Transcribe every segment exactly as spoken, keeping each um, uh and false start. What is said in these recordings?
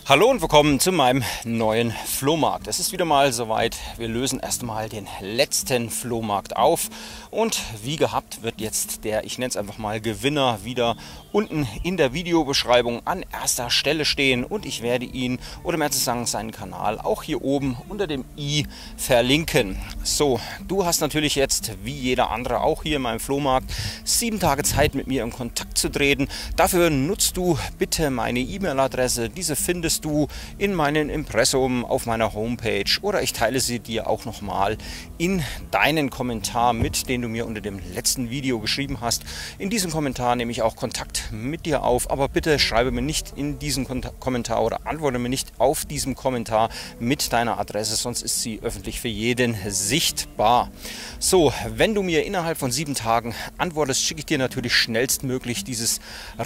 Hallo und willkommen zu meinem neuen Flohmarkt. Es ist wieder mal soweit. Wir lösen erstmal den letzten Flohmarkt auf und wie gehabt wird jetzt der, ich nenne es einfach mal Gewinner, wieder unten in der Videobeschreibung an erster Stelle stehen und ich werde ihn oder mehr zu sagen seinen Kanal auch hier oben unter dem i verlinken. So, du hast natürlich jetzt wie jeder andere auch hier in meinem Flohmarkt sieben Tage Zeit mit mir in Kontakt zu treten. Dafür nutzt du bitte meine E-Mail-Adresse. Diese findest du in meinem Impressum auf meiner Homepage oder ich teile sie dir auch nochmal in deinen Kommentar mit, den du mir unter dem letzten Video geschrieben hast. In diesem Kommentar nehme ich auch Kontakt mit dir auf, aber bitte schreibe mir nicht in diesen Kommentar oder antworte mir nicht auf diesem Kommentar mit deiner Adresse, sonst ist sie öffentlich für jeden sichtbar. So, wenn du mir innerhalb von sieben Tagen antwortest, schicke ich dir natürlich schnellstmöglich dieses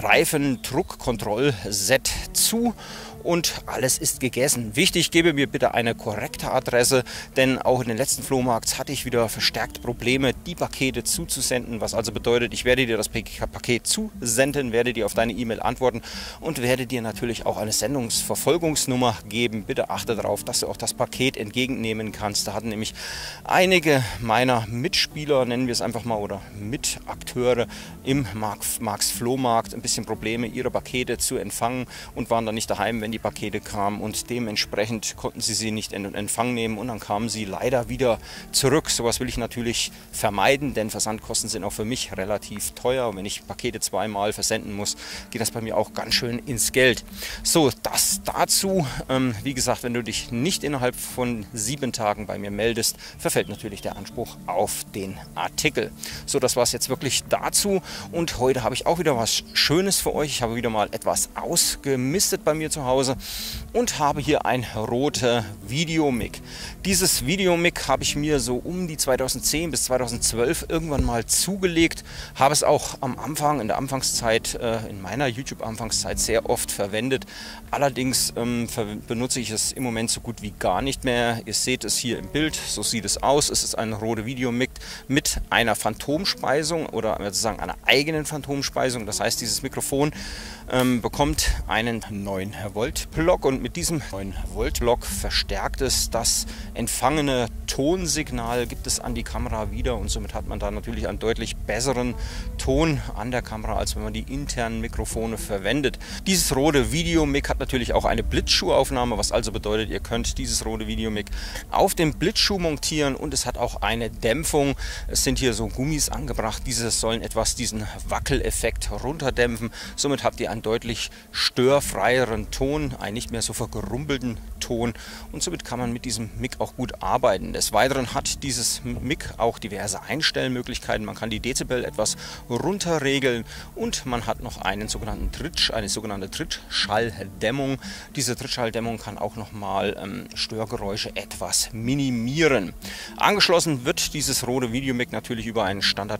Reifendruckkontroll-Set zu. Und alles ist gegessen. Wichtig, gebe mir bitte eine korrekte Adresse, denn auch in den letzten Flohmarkts hatte ich wieder verstärkt Probleme, die Pakete zuzusenden, was also bedeutet, ich werde dir das Paket zusenden, werde dir auf deine E-Mail antworten und werde dir natürlich auch eine Sendungsverfolgungsnummer geben. Bitte achte darauf, dass du auch das Paket entgegennehmen kannst. Da hatten nämlich einige meiner Mitspieler, nennen wir es einfach mal, oder Mitakteure im Marx Flohmarkt ein bisschen Probleme, ihre Pakete zu empfangen und waren dann nicht daheim, wenn die Pakete kamen und dementsprechend konnten sie sie nicht in Empfang nehmen und dann kamen sie leider wieder zurück. Sowas will ich natürlich vermeiden, denn Versandkosten sind auch für mich relativ teuer und wenn ich Pakete zweimal versenden muss, geht das bei mir auch ganz schön ins Geld. So, das dazu. Ähm, wie gesagt, wenn du dich nicht innerhalb von sieben Tagen bei mir meldest, verfällt natürlich der Anspruch auf den Artikel. So, das war es jetzt wirklich dazu und heute habe ich auch wieder was Schönes für euch. Ich habe wieder mal etwas ausgemistet bei mir zu Hause und habe hier ein Rode Videomic. Dieses Videomic habe ich mir so um die zweitausendzehn bis zweitausendzwölf irgendwann mal zugelegt, habe es auch am Anfang, in der Anfangszeit, äh, in meiner YouTube-Anfangszeit sehr oft verwendet. Allerdings ähm, benutze ich es im Moment so gut wie gar nicht mehr. Ihr seht es hier im Bild, so sieht es aus. Es ist ein Rode Videomic mit einer Phantomspeisung oder sozusagen einer eigenen Phantomspeisung. Das heißt, dieses Mikrofon ähm, bekommt einen neun Volt Block und mit diesem neun Volt Block verstärkt es das empfangene Tonsignal, gibt es an die Kamera wieder und somit hat man da natürlich einen deutlich besseren Ton an der Kamera, als wenn man die internen Mikrofone verwendet. Dieses Rode Videomic hat natürlich auch eine Blitzschuhaufnahme, was also bedeutet, ihr könnt dieses Rode Videomic auf dem Blitzschuh montieren und es hat auch eine Dämpfung. Es sind hier so Gummis angebracht, diese sollen etwas diesen Wackeleffekt runterdämpfen. Somit habt ihr einen deutlich störfreieren Ton, einen nicht mehr so vergerumpelten Ton und somit kann man mit diesem Mic auch gut arbeiten. Des Weiteren hat dieses Mic auch diverse Einstellmöglichkeiten. Man kann die Dezibel etwas runterregeln und man hat noch einen sogenannten Tritt, eine sogenannte Trittschalldämmung. Diese Trittschalldämmung kann auch nochmal ähm, Störgeräusche etwas minimieren. Angeschlossen wird dieses Rode Videomic natürlich über einen Standard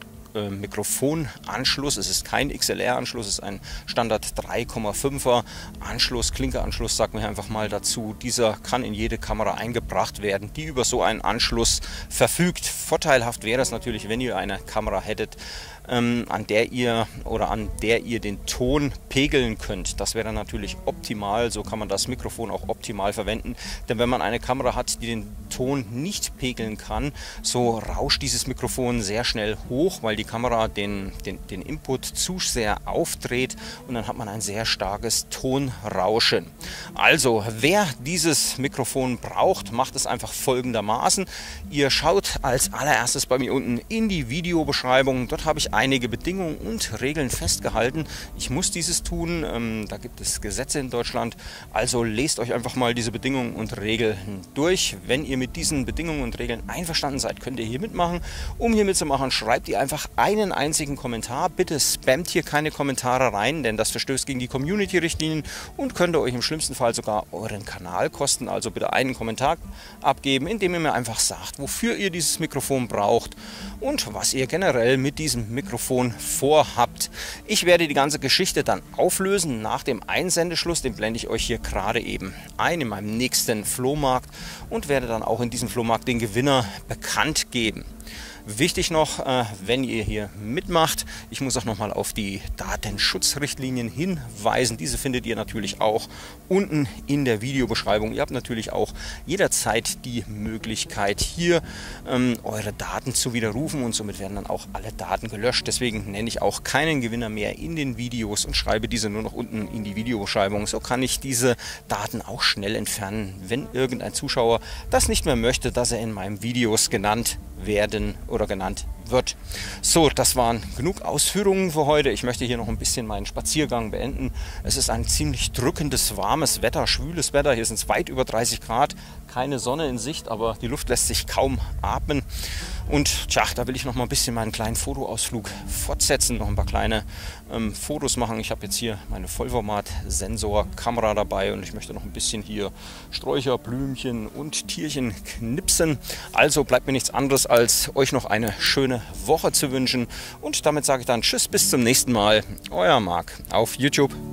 Mikrofonanschluss. Es ist kein X L R-Anschluss, es ist ein Standard drei Komma fünfer Anschluss, Klinkeranschluss, sagt man einfach mal dazu. Dieser kann in jede Kamera eingebracht werden, die über so einen Anschluss verfügt. Vorteilhaft wäre es natürlich, wenn ihr eine Kamera hättet, ähm, an der ihr oder an der ihr den Ton pegeln könnt. Das wäre natürlich optimal, so kann man das Mikrofon auch optimal verwenden. Denn wenn man eine Kamera hat, die den Ton nicht pegeln kann, so rauscht dieses Mikrofon sehr schnell hoch, weil die Kamera den, den, den Input zu sehr aufdreht und dann hat man ein sehr starkes Tonrauschen. Also, wer dieses Mikrofon braucht, macht es einfach folgendermaßen. Ihr schaut als allererstes bei mir unten in die Videobeschreibung. Dort habe ich einige Bedingungen und Regeln festgehalten. Ich muss dieses tun, ähm, da gibt es Gesetze in Deutschland. Also lest euch einfach mal diese Bedingungen und Regeln durch. Wenn ihr mit diesen Bedingungen und Regeln einverstanden seid, könnt ihr hier mitmachen. Um hier mitzumachen, schreibt ihr einfach einen einzigen Kommentar. Bitte spammt hier keine Kommentare rein, denn das verstößt gegen die Community-Richtlinien und könnte euch im schlimmsten Fall sogar euren Kanal kosten. Also bitte einen Kommentar abgeben, indem ihr mir einfach sagt, wofür ihr dieses Mikrofon braucht und was ihr generell mit diesem Mikrofon vorhabt. Ich werde die ganze Geschichte dann auflösen nach dem Einsendeschluss. Den blende ich euch hier gerade eben ein in meinem nächsten Flohmarkt und werde dann auch in diesem Flohmarkt den Gewinner bekannt geben. Wichtig noch, äh, wenn ihr hier mitmacht, ich muss auch nochmal auf die Datenschutzrichtlinien hinweisen. Diese findet ihr natürlich auch unten in der Videobeschreibung. Ihr habt natürlich auch jederzeit die Möglichkeit, hier ähm, eure Daten zu widerrufen und somit werden dann auch alle Daten gelöscht. Deswegen nenne ich auch keinen Gewinner mehr in den Videos und schreibe diese nur noch unten in die Videobeschreibung. So kann ich diese Daten auch schnell entfernen, wenn irgendein Zuschauer das nicht mehr möchte, dass er in meinen Videos genannt werden oder genannt wird. So, das waren genug Ausführungen für heute. Ich möchte hier noch ein bisschen meinen Spaziergang beenden. Es ist ein ziemlich drückendes, warmes Wetter, schwüles Wetter. Hier sind es weit über dreißig Grad, keine Sonne in Sicht, aber die Luft lässt sich kaum atmen. Und tja, da will ich noch mal ein bisschen meinen kleinen Fotoausflug fortsetzen, noch ein paar kleine ähm, Fotos machen. Ich habe jetzt hier meine Vollformat-Sensor-Kamera dabei und ich möchte noch ein bisschen hier Sträucher, Blümchen und Tierchen knipsen. Also bleibt mir nichts anderes, als euch noch eine schöne Woche zu wünschen. Und damit sage ich dann Tschüss, bis zum nächsten Mal. Euer Marc auf YouTube.